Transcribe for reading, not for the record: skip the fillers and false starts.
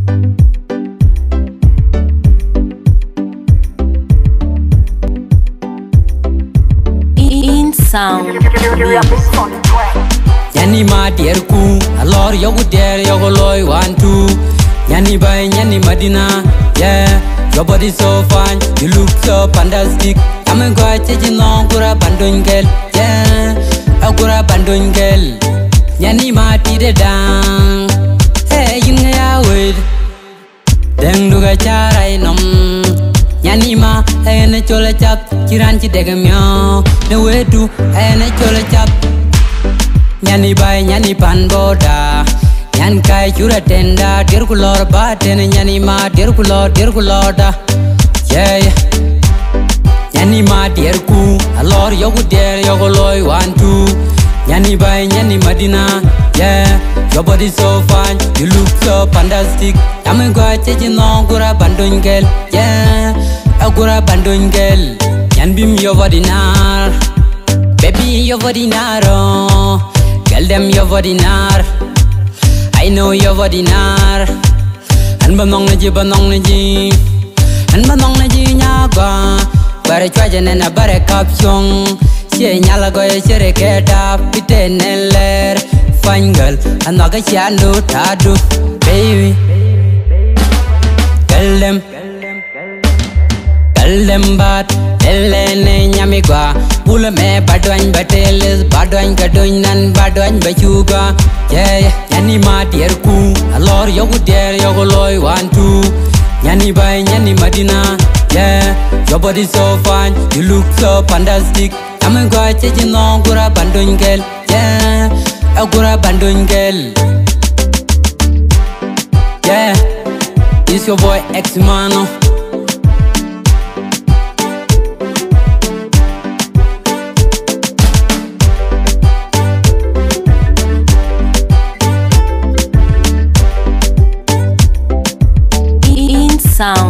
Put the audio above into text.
Sound. Yani ma dierku, alor yogu der yogo loy 1 2. Yani bay yani Madina, yeah. Your body so fine, you look so fantastic. I'm a guy changing on gura bandungel, yeah. Agura bandungel. Yani ma tide dang, hey you know it. Deng duga charai nom. Yani ma ene chola chap chiran chi dega myo ne wedu ene chola chap yani bay yani pan boda yan kai chura tenda dir kulor ba ten yani ma dir kulor da yeah yani ma dir ku alor yogu der yogo loy 1 2 yani bay yani Madina yeah your body so fine you look so fantastic I'm a guy changing on gura bandungel yeah agura bandungel yan bim yo vodinar baby yo vodinaro girl them yo vodinar I know yo vodinar an banong na ji an banong na ji nyaga bare chwaje na bare kapchong che nyala go ye chere keta piteneler fangal anaga chando tadu baby Lembat elene nyamigwa bula me badwan bateles badwan gadun nan badwan bachuga yeah yani ma dierku alor yogu der yogo loy 1 2 yani bay yani Madina yeah your body so fine you look so fantastic I'm a guy changing on gura bandungel yeah agura bandungel yeah it's your boy X-Mano. Sound.